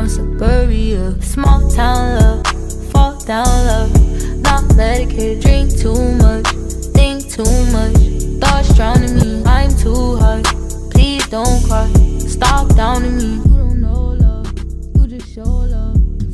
from suburbia. Small town love, fall down love. Not medicated, drink too much, think too much. Thoughts drowning me, I'm too high. Please don't cry, stop downing me. You don't know love, you just show love.